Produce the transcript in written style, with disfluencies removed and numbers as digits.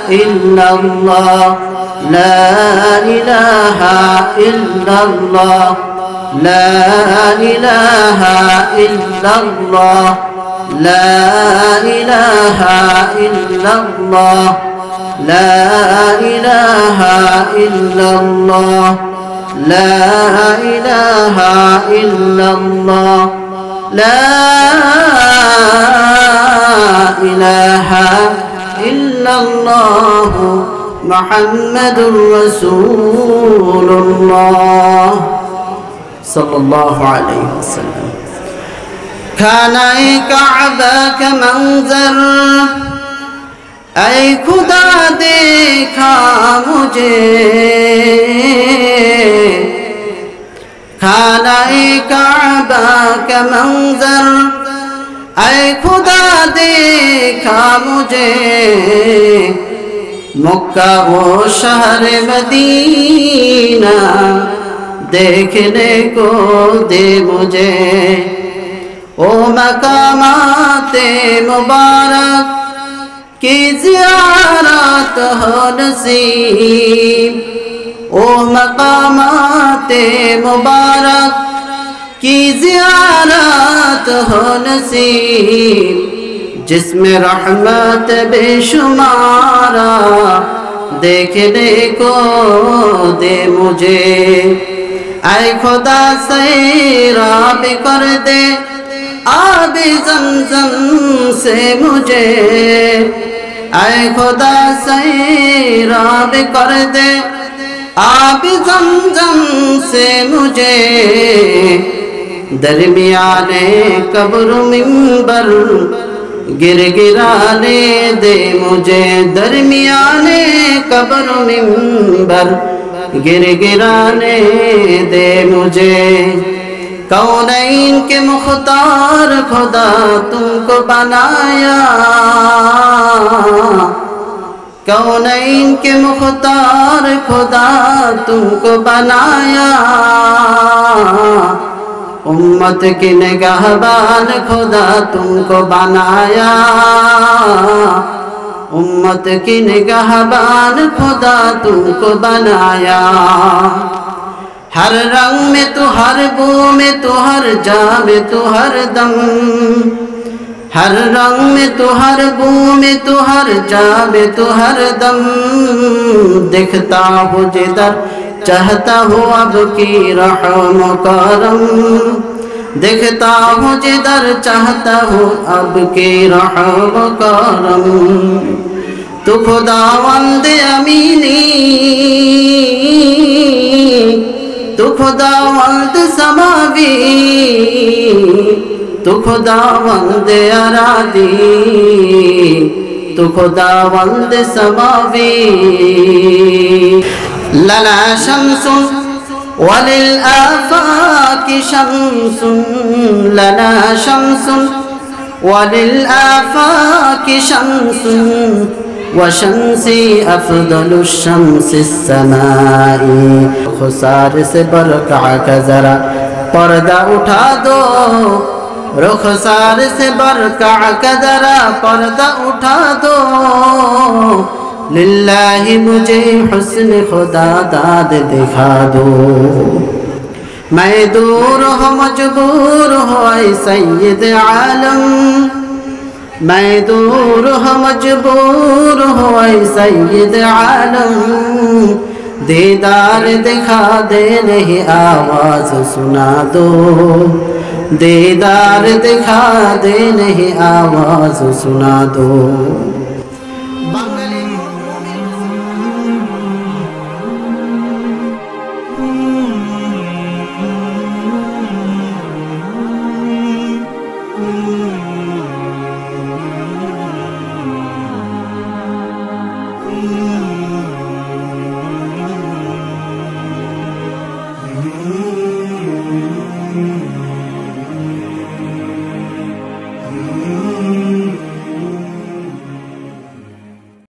इल्लल्लाह ला इलाहा इल्लल्लाह ला इलाहा इल्लल्लाह ला इलाहा इल्लल्लाह ला इलाहा इल्लल्लाह ला इलाहा इल्लल्लाह ला इलाहा इल्लल्लाह मुहम्मदुर रसूलुल्लाह सल्लल्लाहु अलैहि वसल्लम। खाना-ए काबा का मंजर ऐ खुदा देखा मुझे, खाना-ए काबा का मंजर ऐ खुदा देखा मुझे, मक्का वो शहर मदीना देखने को दे मुझे। ओ मकामाते मुबारक की ज़ियारत हो नसीब, ओ मकामाते मुबारक की ज़ियारत हो नसीब, जिसमें रहमत बेशुमारा देखने को दे मुझे। ऐ खुदा सैराब कर दे आब ज़मज़म से मुझे, ऐ खुदा सैराब कर दे आब ज़मज़म से मुझे। दरमियाने कब्र मिंबर गिरगिराने दे मुझे, दरमियाने कब्र मिंबर गिरगिराने दे मुझे। कौनैन के मुख्तार खुदा तुमको बनाया, कौनैन के मुख्तार खुदा तुमको बनाया, उम्मत की निगाहबान खुदा तुमको बनाया, उम्मत की निगाहबान खुदा तुमको बनाया। हर रंग में तो, हर बू में तो, हर जा में तो, हर दम, हर रंग में तो, हर बू में तो, हर जा में तो, हर दम दिखता हो जिधर चाहता हो अब की रहम करम, दिखता हो जिधर चाहता हो अब की रहम करम। तू खुदावंद अमीनी, तू खुदावंद समावी, तू खुदावंद अरादी, तू खुदावंद समावी। लना शम्सुन वलिल आफाकी शम्सुन, लना शम्सुन वलिल आफाकी शम्सुन, व शम्सी अफदलु शम्सी समाई। खुसार से बरका का जरा पर्दा उठा दो, रुखसार से बरका का जरा पर्दा उठा दो। लिल्लाही मुझे हुस्न खुदा दाद दिखा दो। मैं दूर हो मजबूर हो ऐ सैयद आलम, मैं दूर हो मजबूर हो ऐ सैयद आलम। दीदार दिखा दे नहीं आवाज़ सुना दो, दीदार दिखा दे नहीं आवाज़ सुना दो।